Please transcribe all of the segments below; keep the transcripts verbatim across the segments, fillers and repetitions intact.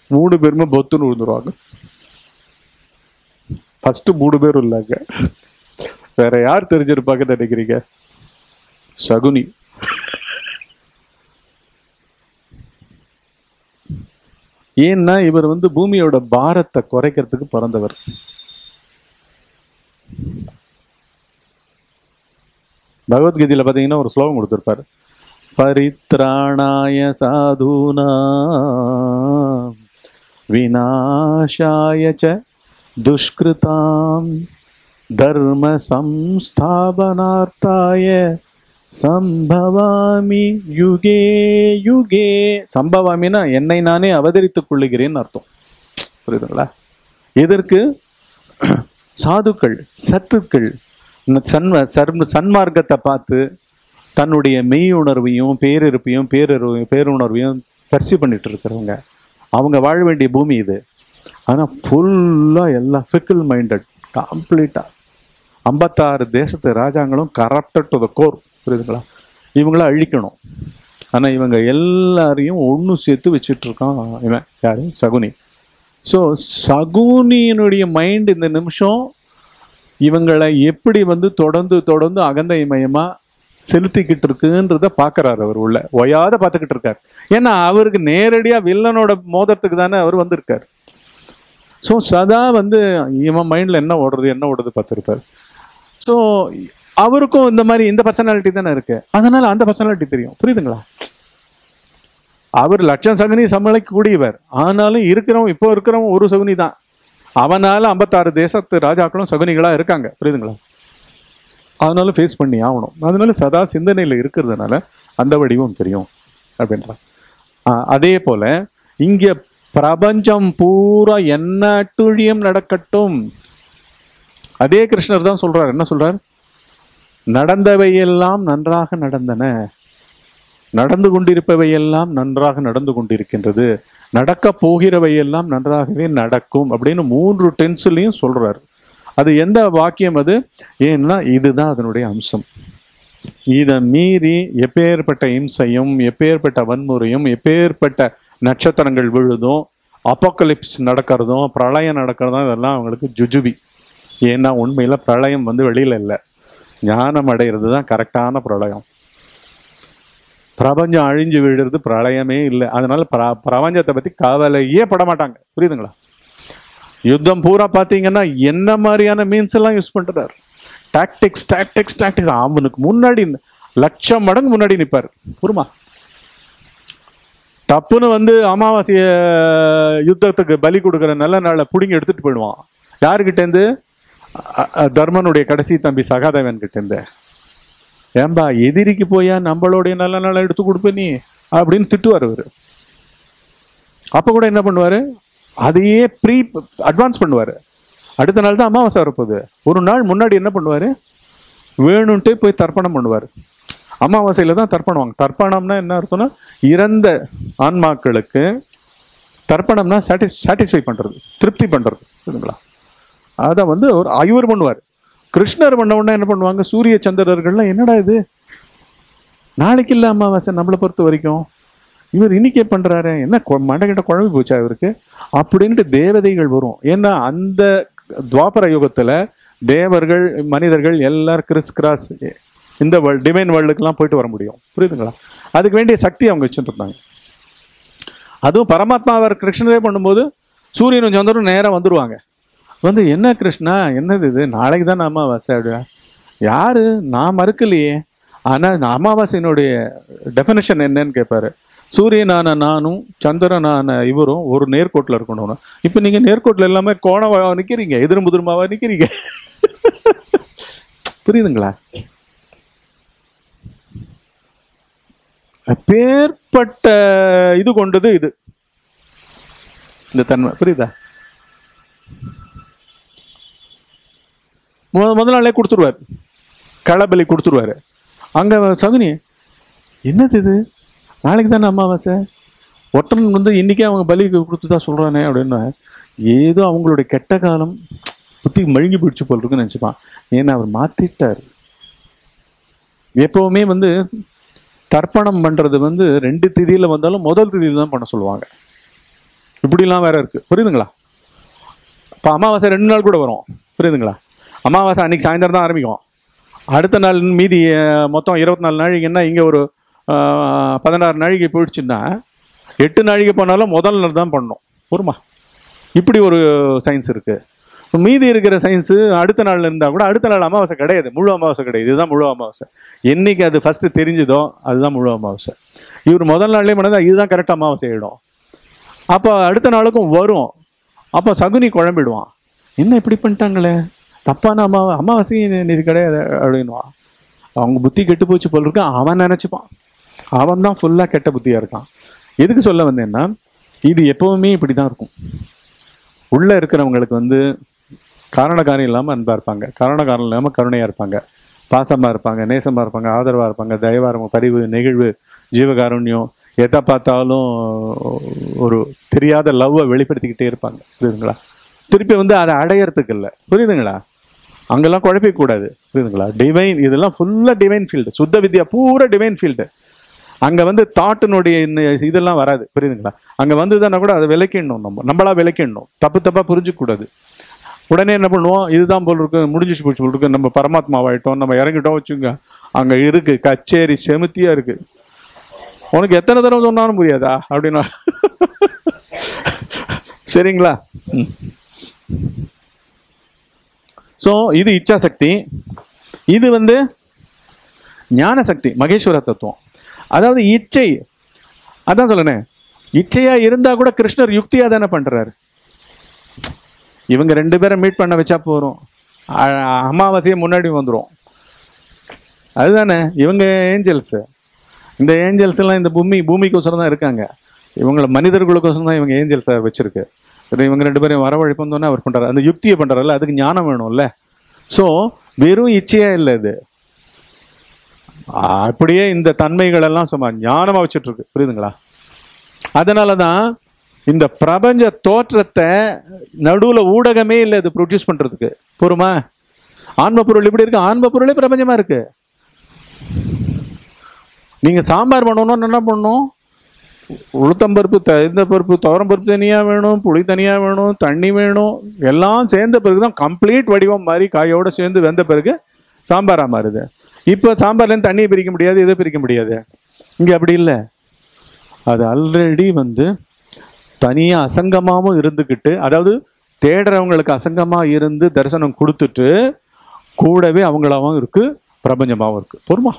மூணு பேருமே பொத்துன்னு விழுந்துருவாங்க. ஃபர்ஸ்ட் மூணு பேரும் இல்லைங்க, வேற யார் தெரிஞ்சிருப்பாங்கன்னு நினைக்கிறீங்க? சகுனி. ஏன்னா இவர் வந்து பூமியோட பாரத்தை குறைக்கிறதுக்கு பிறந்தவர். பகவத்கீதையில பாத்தீங்கன்னா ஒரு ஸ்லோகம் கொடுத்திருப்பாரு, பரித்ராணாய சாதுனா விநாசாய ச துஷ்கிருதாம் தர்ம சம்ஸ்தாபனார்த்தாய சம்பவாமி யுகே யுகே. சம்பவாமின்னா என்னை நானே அவதரித்துக் கொள்ளுகிறேன்னு அர்த்தம். புரியுதுங்களா? இதற்கு சாதுக்கள், சத்துக்கள், சன்ம சர்ம சன்மார்க்கத்தை பார்த்து தன்னுடைய மெய் உணர்வையும் பேரிருப்பையும் பேரறிவையும் பேருணர்வையும் பர்சியூ பண்ணிட்டு இருக்கிறவங்க, அவங்க வாழ வேண்டிய பூமி இது. ஆனால் ஃபுல்லாக எல்லாம் ஃபிக்கிள் மைண்டட், கம்ப்ளீட்டாக ஐம்பத்தாறு தேசத்து ராஜாங்களும் கரப்டட் டு த கோர். புரியுதுங்களா? இவங்கள அழிக்கணும். ஆனால் இவங்க எல்லாரையும் ஒன்று சேர்த்து வச்சுட்டு இருக்கான் இவன் யாரு? சகுனி. ஸோ சகுனியினுடைய மைண்ட் இந்த நிமிஷம் இவங்களை எப்படி வந்து தொடர்ந்து தொடர்ந்து அகந்தை மயமா செலுத்திக்கிட்டு இருக்குன்றத பாக்குறாரு. அவர் உள்ள ஒயாத பார்த்துக்கிட்டு இருக்காரு. ஏன்னா அவருக்கு நேரடியா வில்லனோட மோதத்துக்கு தானே அவர் வந்திருக்காரு. ஸோ சதா வந்து இவன் மைண்ட்ல என்ன ஓடுறது என்ன ஓடுறது பார்த்துருப்பாரு. ஸோ அவருக்கும் இந்த மாதிரி இந்த பர்சனாலிட்டி தானே இருக்கு, அதனால அந்த பர்சனாலிட்டி தெரியும். புரியுதுங்களா? அவர் லட்சம் சகுனி சமாளிக்க கூடியவர், ஆனாலும் இருக்கிறவன் இப்போ இருக்கிறவன் ஒரு சகுனி தான். அவனால ஐம்பத்தாறு தேசத்து ராஜாக்களும் சகுனிகளா இருக்காங்க. புரியுதுங்களா? அதனால ஃபேஸ் பண்ணி ஆகணும். அதனால சதா சிந்தனையில இருக்கிறதுனால அந்த வடிவம் தெரியும் அப்படின்ற. அதே போல இங்க பிரபஞ்சம் பூரா என்ன அட்டுழியம் நடக்கட்டும், அதே கிருஷ்ணர் தான் சொல்றார். என்ன சொல்றார்? நடந்தவையெல்லாம் நன்றாக நடந்தன, நடந்து கொண்டிருப்பவையெல்லாம் நன்றாக நடந்து கொண்டிருக்கின்றது, நடக்க போகிறவையெல்லாம் நன்றாகவே நடக்கும் அப்படின்னு மூன்று டென்ஸ்லையும் சொல்றாரு. அது எந்த வாக்கியம் அது? ஏன்னா இதுதான் அதனுடைய அம்சம். இதை மீறி எப்பேற்பட்ட இம்சையும் எப்பேற்பட்ட வன்முறையும் எப்பேற்பட்ட நட்சத்திரங்கள் விழுதும் அப்போக்கலிப்ஸ் நடக்கிறதும் பிரளயம் நடக்கிறதும் இதெல்லாம் அவங்களுக்கு ஜுஜுபி. ஏன்னா உண்மையில பிரளயம் வந்து வெளியில இல்லை, ஞானம் அடைகிறது தான் கரெக்டான பிரளயம். பிரபஞ்சம் அழிஞ்சு விழுறது பிரளயமே இல்லை. அதனால பிர பிரபஞ்சத்தை பத்தி கவலையே பட மாட்டாங்க. புரியுதுங்களா? யுத்தம் பூரா பார்த்தீங்கன்னா என்ன மாதிரியான மீன்ஸ் எல்லாம் யூஸ் பண்றாரு? Tactics tactics tactics. அவனுக்கு முன்னாடி லட்சம் மடங்கு முன்னாடி நிற்பார். புரியுமா? தப்புன்னு வந்து அமாவாசைய யுத்தத்துக்கு பலி கொடுக்குற நல்ல நாளை பிடிங்கி எடுத்துட்டு போயிடுவான். யாருக்கிட்டேருந்து? தர்மனுடைய கடைசி தம்பி சகாதேவன் கிட்டேருந்து. ஏன்பா எதிரிக்கு போயா நம்மளுடைய நல்ல நாளை எடுத்து கொடுப்ப நீ அப்படின்னு திட்டுவார் அவரு. அப்ப கூட என்ன பண்ணுவாரு? அதையே ப்ரீ அட்வான்ஸ் பண்ணுவாரு. அடுத்த நாள் தான் அமாவாசை வரப்போகுது, ஒரு நாள் முன்னாடி என்ன பண்ணுவாரு? வேணும்ட்டே போய் தர்ப்பணம் பண்ணுவார். அமாவாசையில தான் தர்ப்பணம். தர்ப்பணம்னா என்ன அர்த்தம்னா இறந்த ஆன்மாக்களுக்கு தர்ப்பணம்னா சாட்டிஸ் சாட்டிஸ்ஃபை பண்றது, திருப்தி பண்றது. சரிங்களா? அதை வந்து ஒரு ஐவர் பண்ணுவார். கிருஷ்ணர் பண்ண உடனே என்ன பண்ணுவாங்க? சூரிய சந்திரர்கள்லாம் என்னடா இது, நாளைக்கு இல்லை அமாவாசை நம்மளை பொறுத்த வரைக்கும், இவர் இன்னைக்கே பண்றாரு, என்ன மண்டகிட்ட குழம்பு போச்சா இவருக்கு அப்படின்ட்டு தேவதைகள் வரும். ஏன்னா அந்த துவாபர யுகத்துல தேவர்கள் மனிதர்கள் எல்லாரும் கிறிஸ் கிராஸ் இந்த வேர்ல்டு டிவைன் வேர்ல்டுக்கெல்லாம் போயிட்டு வர முடியும். புரியுதுங்களா? அதுக்கு வேண்டிய சக்தி அவங்க வச்சுட்டு இருந்தாங்க. அதுவும் பரமாத்மாவர் கிருஷ்ணரே பண்ணும்போது சூரியனும் சந்திரனும் நேரம் வந்துடுவாங்க. வந்து என்ன கிருஷ்ணா என்னது இது, நாளைக்கு தான் அமாவாசை அப்படியா? யாரு? நான் மறுக்கலையே, ஆனால் அமாவாசையினுடைய டெஃபினேஷன் என்னன்னு கேட்பாரு. சூரியனான நானும் சந்திரனான இவரும் ஒரு நேர்கோட்டில் இருக்கணும். இப்போ நீங்கள் நேர்கோட்டில் எல்லாமே கோணவா நிற்கிறீங்க, எதிரும் புதிருமாவா நிற்கிறீங்க. புரியுதுங்களா? பேர்பட்ட இது கொண்டது இது இந்த தன்மை. புரியுதா? முதல் நாளே கொடுத்துருவார், களபலி கொடுத்துருவாரு. அங்க சகுனி என்னது இது, நாளைக்கு தானே அமாவாசை, ஒருத்தன் வந்து இன்னைக்கே அவங்க பலி கொடுத்துதான் சொல்றானே அப்படின்னு ஏதோ அவங்களுடைய கெட்ட காலம் புத்தி மழுங்கி போயிடுச்சு போல் இருக்குன்னு நினைச்சுப்பான். ஏன்னா அவர் மாத்திட்டார். எப்பவுமே வந்து தர்ப்பணம் பண்றது வந்து ரெண்டு திதியில வந்தாலும் முதல் திதியில தான் பண்ண சொல்லுவாங்க. இப்படிலாம் வேற இருக்கு, புரியுதுங்களா? இப்போ அமாவாசை ரெண்டு நாள் கூட வரும், புரியுதுங்களா? அமாவாசை அன்னைக்கு சாயந்தரம் தான் ஆரம்பிக்கும். அடுத்த நாள் மீதி மொத்தம் இருபத்தி நாலு நாழிகைன்னா இங்கே ஒரு பதினாறு நாழிகை போயிடுச்சுன்னா எட்டு நாழிகை போனாலும் முதல் நாள் தான் பண்ணணும், பொறுமா. இப்படி ஒரு சயின்ஸ் இருக்கு. மீதி இருக்கிற சயின்ஸு அடுத்த நாள் இருந்தால் கூட அடுத்த நாள் அமாவாசை கிடையாது, முழு அமாவாசை கிடையாது. இதுதான் முழு அமாவாசை. என்னைக்கு அது ஃபர்ஸ்ட் தெரிஞ்சுதோ அதுதான் முழு அமாவாசை. இவர் முதல் நாள்லேயே பண்ணதா இதுதான் கரெக்டாக அமாவாசை ஆகிடும். அப்போ அடுத்த நாளுக்கும் வரும். அப்போ சகுனி குழம்பிடுவான், என்ன இப்படி பண்ணிட்டாங்களே, தப்பான அம்மா அமாவாசை இது கிடையாது அப்படின்வான். அவங்க புத்தி கெட்டு போச்சு போல் இருக்கு அவன் நினச்சிப்பான். அவன் தான் ஃபுல்லாக கெட்ட புத்தியாக இருக்கான். எதுக்கு சொல்ல வந்தேன்னா, இது எப்பவுமே இப்படி தான் இருக்கும். உள்ளே இருக்கிறவங்களுக்கு வந்து காரண காரியம் இல்லாமல் அன்பாக இருப்பாங்க, காரண காரணம் இல்லாமல் கருணையாக இருப்பாங்க, பாசமாக இருப்பாங்க, நேசமாக இருப்பாங்க, ஆதரவாக இருப்பாங்க, தயவாக இருப்பாங்க, பரிவு, நெகிழ்வு, ஜீவகாருண்யம், எதை பார்த்தாலும் ஒரு தெரியாத லவ்வை வெளிப்படுத்திக்கிட்டே இருப்பாங்க, புரியுதுங்களா? திருப்பி வந்து அதை அடையறதுக்கு இல்லை, புரியுதுங்களா? அங்கெல்லாம் குழப்பிக்கூடாது, புரியுதுங்களா? டிவைன், இதெல்லாம் ஃபுல்லாக டிவைன் ஃபீல்டு, சுத்த வித்யா பூரா டிவைன் ஃபீல்டு. அங்கே வந்து தாட்டினுடைய இதெல்லாம் வராது, புரியுதுங்களா? அங்கே வந்துதானா கூட அதை விளக்கிடணும், நம்ம நம்மளா விளக்கிடணும், தப்பு தப்பாக புரிஞ்சுக்கூடாது. உடனே என்ன பண்ணுவோம், இதுதான் போல் இருக்கு, முடிஞ்சிச்சு போச்சு போல் இருக்கு, நம்ம பரமாத்மாவாயிட்டோம், நம்ம இறங்கிட்டோம் வச்சுங்க. அங்கே இருக்கு கச்சேரி செமுத்தியா இருக்கு. உனக்கு எத்தனை தடவை சொன்னாலும் புரியாதா அப்படின்னா சரிங்களா? ஸோ இது இச்சா சக்தி, இது வந்து ஞான சக்தி, மகேஸ்வர தத்துவம். அதாவது இச்சை, அதான் சொல்லுனேன், இச்சையா இருந்தா கூட கிருஷ்ணர் யுக்தியா தானே பண்றாரு. இவங்க ரெண்டு பேரும் மீட் பண்ண வச்சா போறோம், அமாவாசையை முன்னாடி வந்துடும், அதுதானே. இவங்க ஏஞ்சல்ஸ், இந்த ஏஞ்சல்ஸ் எல்லாம் இந்த பூமி பூமிக்கோசரம் தான் இருக்காங்க. இவங்களை மனிதர்களுக்கோசரம் தான் இவங்க ஏஞ்சல்ஸை வச்சிருக்கு. இவங்க ரெண்டு பேரும் வரவழைப்பு வந்தோன்னே அவர் பண்றாரு, அந்த யுக்தியை பண்றாருல்ல, அதுக்கு ஞானம் வேணும்ல. ஸோ வெறும் இச்சையா இல்லை இது, அப்படியே இந்த தன்மைகள் எல்லாம் சும்மா ஞானமா வச்சுட்டு இருக்கு, புரியுதுங்களா? அதனாலதான் இந்த பிரபஞ்ச தோற்றத்தை நடுவுல ஊடகமே இல்லை இது ப்ரொடியூஸ் பண்றதுக்கு. பொறுமா, ஆன்ம பொருள் இப்படி இருக்கு, ஆன்ம பொருளே பிரபஞ்சமா இருக்கு. நீங்க சாம்பார் பண்ணணும்னு என்ன பண்ணணும், உளுத்தம்பருப்பு, இந்த பருப்பு, துவரம் பருப்பு தனியா வேணும், புளி தனியா வேணும், தண்ணி வேணும், எல்லாம் சேர்ந்த பிறகுதான் கம்ப்ளீட் வடிவம் மாதிரி காயோட சேர்ந்து வெந்த பிறகு சாம்பாரா மாறுது. இப்போ சாம்பார்லேருந்து தண்ணியை பிரிக்க முடியாது, எதை பிரிக்க முடியாது. இங்கே அப்படி இல்லை, அது ஆல்ரெடி வந்து தனியாக அசங்கமாகவும் இருந்துக்கிட்டு, அதாவது தேடுறவங்களுக்கு அசங்கமாக இருந்து தரிசனம் கொடுத்துட்டு கூடவே அவங்களாவும் இருக்கு, பிரபஞ்சமாகவும் இருக்கு. பொறுமா,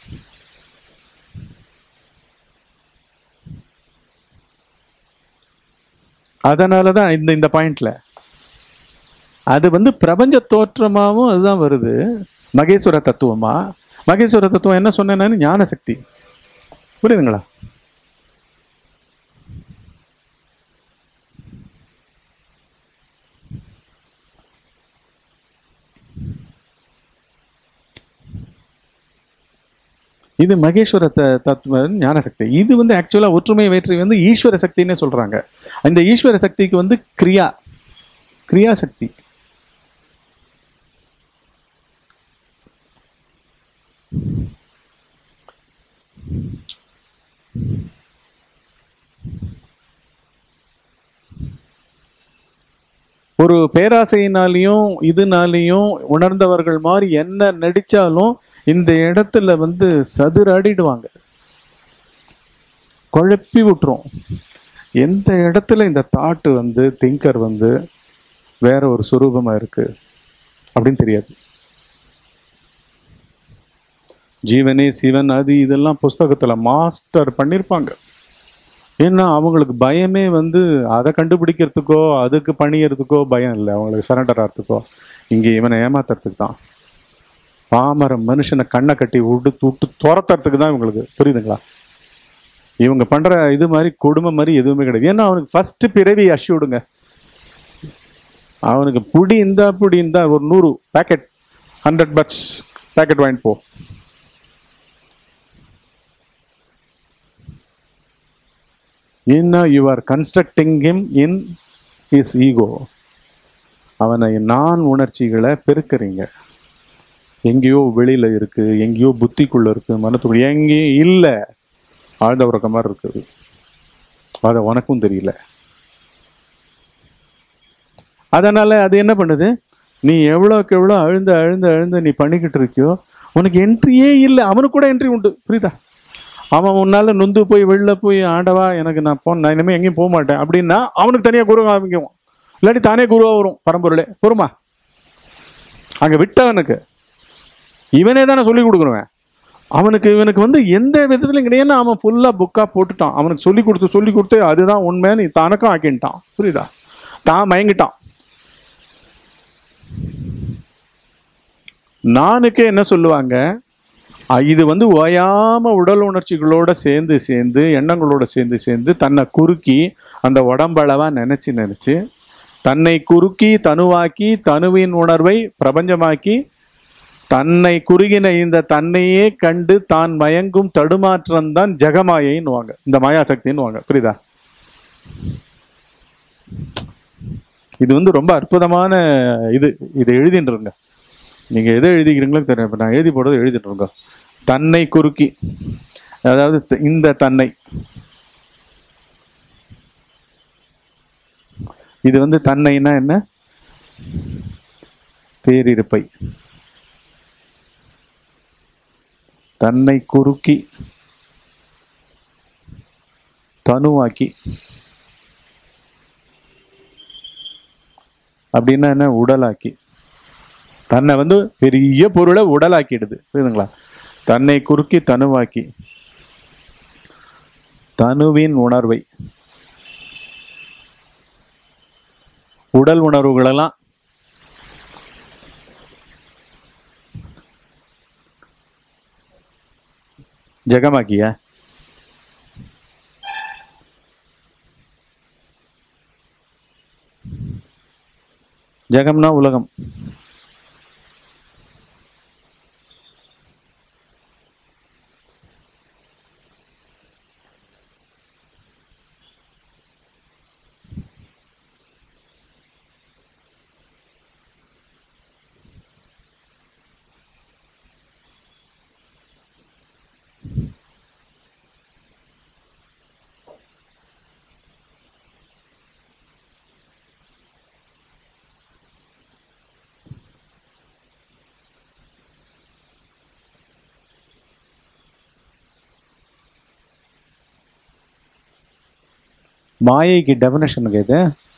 அதனால தான் இந்த இந்த பாயிண்ட்ல அது வந்து பிரபஞ்ச தோற்றமாகவும் அதுதான் வருது, மகேஸ்வர தத்துவமா. மகேஸ்வர தத்துவம் என்ன சொன்னேன்னு, ஞான சக்தி, புரியுதுங்களா? இது மகேஸ்வர தத்துவம், ஞான சக்தி. இது வந்து ஆக்சுவலா ஒற்றுமை வேற்றை வந்து ஈஸ்வர சக்தின்னு சொல்றாங்க. இந்த ஈஸ்வர சக்திக்கு வந்து கிரியா கிரியா சக்தி. ஒரு பேராசையினாலையும் இதுனாலையும் உணர்ந்தவர்கள் மாதிரி என்ன நடிச்சாலும் இந்த இடத்துல வந்து சதுராடிடுவாங்க, குழப்பி விட்டுரும். எந்த இடத்துல இந்த தாட்டு வந்து திங்கர் வந்து வேற ஒரு சுரூபமா இருக்கு அப்படின்னு தெரியாது. ஜீவனே சிவன் அது இதெல்லாம் புஸ்தகத்துல மாஸ்டர் பண்ணியிருப்பாங்க. ஏன்னா அவங்களுக்கு பயமே வந்து அதை கண்டுபிடிக்கிறதுக்கோ அதுக்கு பணியறதுக்கோ பயம் இல்லை, அவங்களுக்கு சரண்டர் ஆகிறதுக்கோ. இங்கே இவனை ஏமாத்துறதுக்கு தான், பாமர மனுஷனை கண்ணை கட்டி விட்டு விட்டு துரத்துறதுக்கு தான் இவங்களுக்கு, புரியுதுங்களா? இவங்க பண்ற இது மாதிரி கொடுமை மாதிரி எதுவுமே கிடையாது. ஏன்னா அவனுக்கு ஃபர்ஸ்ட் பிறவி அஷி விடுங்க, அவனுக்கு புடி இந்தா புடி இந்தா ஒரு நூறு பேக்கெட் ஹண்ட்ரட் பட்ஸ் பேக்கெட் வாங்கிட்டு போ. ஏன்னா you are constructing him in his ego. அவனை நான் உணர்ச்சிகளை பெருக்கிறீங்க. எங்கேயோ வெளியில இருக்கு, எங்கேயோ புத்திக்குள்ள இருக்கு, மனத்துக்குள்ள எங்கேயும் இல்லை, ஆழ்ந்த உறக்க மாதிரி இருக்குது. அதை உனக்கும் தெரியல. அதனால அது என்ன பண்ணுது, நீ எவ்வளோக்கு எவ்வளோ அழுந்த அழுந்த அழுந்த நீ பண்ணிக்கிட்டு இருக்கியோ உனக்கு என்ட்ரியே இல்லை. அவனுக்கு கூட என்ட்ரி உண்டு, புரியுதா? அவன் உன்னால நொந்து போய் வெளில போய் ஆண்டவா எனக்கு நான் போன நான் இனிமேல் எங்கேயும் போக மாட்டேன் அப்படின்னா அவனுக்கு தனியாக குரு ஆரம்பிக்கும். இல்லாட்டி தானே குருவாக வரும் பரம்பொருளே. பொறுமா அங்கே விட்டவனுக்கு இவனே தானே சொல்லி கொடுக்குறவன். அவனுக்கு இவனுக்கு வந்து எந்த விதத்துலையும் கிடையாது. அவன் ஃபுல்லாக புக்காக போட்டுட்டான். அவனுக்கு சொல்லி கொடுத்து சொல்லி கொடுத்து அதுதான் உண்மைன்னு தனக்கும் ஆக்கிட்டான், புரியுதா? தான் மயங்கிட்டான். நானுக்கே என்ன சொல்லுவாங்க, இது வந்து ஓயாம உடல் உணர்ச்சிகளோட சேர்ந்து சேர்ந்து எண்ணங்களோட சேர்ந்து சேர்ந்து தன்னை குறுக்கி அந்த உடம்பளவா நினைச்சு நினைச்சு தன்னை குறுக்கி தனுவாக்கி தனுவின் உணர்வை பிரபஞ்சமாக்கி தன்னை குறுகின இந்த தன்னையே கண்டு தான் மயங்கும் தடுமாற்றம் தான் ஜெகமாயைன்னு வாங்க, இந்த மாயாசக்தின்னு வாங்க, புரியுதா? இது வந்து ரொம்ப அற்புதமான இது. இதை எழுதின்றுங்க. நீங்க எதை எழுதிக்கிறீங்களோ தெரியும். இப்ப நான் எழுதி போடுறது எழுதிட்டுருங்க. தன்னை குறுக்கி, அதாவது இந்த தன்னை, இது வந்து தன்னைன்னா என்ன, பேரிருப்பை. தன்னை குறுக்கி தனுவாக்கி அப்படின்னா என்ன, உடலாக்கி. தன்னை வந்து பெரிய பொருளை உடலாக்கிடுது, புரியுதுங்களா? தன்னை குறுக்கி தனுவாக்கி தனுவின் உணர்வை, உடல் உணர்வுகளெல்லாம் ஜெகமாக்கிய. ஜெகம்னா உலகம். மாயைக்கு டெஃபினேஷனுக்கு இது,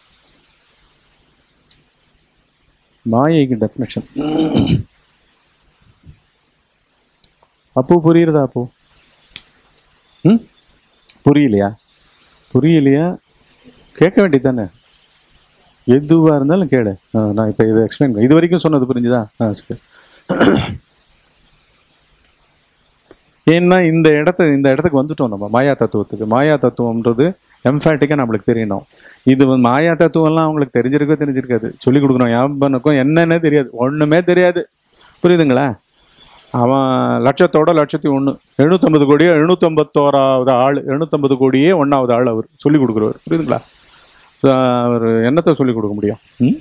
மாயைக்கு டெஃபினேஷன். அப்போ புரியுறதா? அப்போ ம் புரியலையா? புரியலையா? கேட்க வேண்டியது தானே. எதுவாக இருந்தாலும் கேடு. நான் இப்போ இதை எக்ஸ்பிளைன் இது வரைக்கும் சொன்னது புரிஞ்சுதா? ஆ சரி. ஏன்னா இந்த இடத்த இந்த இடத்துக்கு வந்துட்டோம் நம்ம மாயா தத்துவத்துக்கு. மாயா தத்துவம்ன்றது எம்ஃபேட்டிக்காக நம்மளுக்கு தெரியணும். இது வந்து மாயா தத்துவம்லாம் அவங்களுக்கு தெரிஞ்சிருக்கோ தெரிஞ்சிருக்காது. சொல்லிக் கொடுக்கணும் யாபனுக்கும் என்னன்னே தெரியாது, ஒன்றுமே தெரியாது, புரியுதுங்களா? அவன் லட்சத்தோட லட்சத்தி ஒன்று எழுநூற்றம்பது கோடியே எழுநூற்றம்பத்தோராவது ஆள், எழுநூற்றம்பது கோடியே ஒன்றாவது ஆள் அவர் சொல்லிக் கொடுக்குறவர், புரியுதுங்களா? அவர் என்னத்தை சொல்லிக் கொடுக்க முடியும்? ம்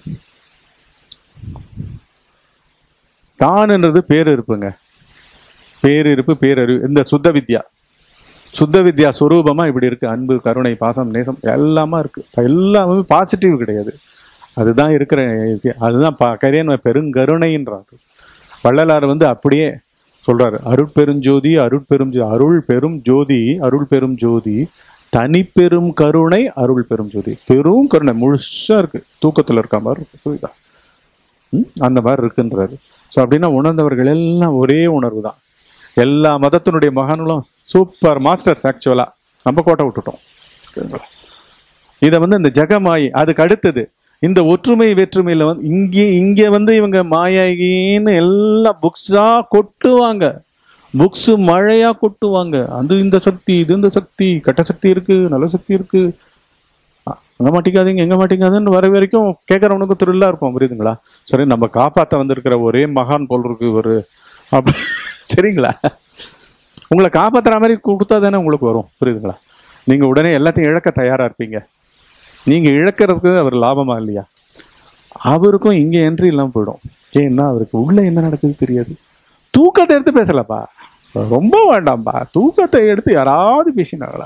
தான்ன்றது பேர் இருப்புங்க, பேரிருப்பு பேரறிவு. இந்த சுத்த வித்யா, சுத்த வித்யா ஸ்வரூபமா இப்படி இருக்கு. அன்பு, கருணை, பாசம், நேசம் எல்லாமே இருக்கு. எல்லாமே பாசிட்டிவ் கிடையாது. அதுதான் இருக்கிற, அதுதான் கரியன் பெருங்கருணைன்றாரு வள்ளலார். வந்து அப்படியே சொல்றாரு, அருட்பெருஞ்சோதி அருட்பெரும் அருள் பெரும் ஜோதி அருள் பெரும் ஜோதி தனிப்பெரும் கருணை அருள் பெரும் ஜோதி. பெரும் கருணை முழுசா இருக்கு, தூக்கத்துல இருக்க மாதிரி இருக்கு, புரியுதா? ம் அந்த மாதிரி இருக்குன்றாரு. ஸோ அப்படின்னா உணர்ந்தவர்கள் எல்லாம் ஒரே உணர்வு தான். எல்லா மதத்தினுடைய மகான்களும் சூப்பர் மாஸ்டர்ஸ். ஆக்சுவலா நம்ம கோட்டை விட்டுட்டோம். இதை வந்து இந்த ஜெகமாயி. அதுக்கு அடுத்தது இந்த ஒற்றுமை வேற்றுமையில வந்து இங்கே இங்கே வந்து இவங்க மாயாகின்னு எல்லாம் புக்ஸா கொட்டுவாங்க, புக்ஸ் மழையா கொட்டுவாங்க. அது இந்த சக்தி, இது இந்த சக்தி, கெட்ட சக்தி இருக்கு, நல்ல சக்தி இருக்கு, அங்க மாட்டிக்காதீங்க எங்க மாட்டிக்காதுன்னு வர வரைக்கும் கேட்கறவனுக்கு திருவிழா இருக்கும், புரியுதுங்களா? சரி, நம்ம காப்பாற்ற வந்திருக்கிற ஒரே மகான் போல் இருக்கு ஒரு அப்படி, சரிங்களா? உங்களை காப்பாற்றுற மாதிரி கொடுத்தா தானே உங்களுக்கு வரும், புரியுதுங்களா? நீங்க உடனே எல்லாத்தையும் இழக்க தயாரா இருப்பீங்க. நீங்க இழக்கிறதுக்கு அவர் லாபமா இல்லையா? அவருக்கும் இங்க என்ட்ரி இல்லாமல் போயிடும். ஏன்னா அவருக்கு உள்ள என்ன நடக்குது தெரியாது. தூக்கத்தை எடுத்து பேசலப்பா, ரொம்ப வேண்டாம்பா. தூக்கத்தை எடுத்து யாராவது பேசினாங்களா?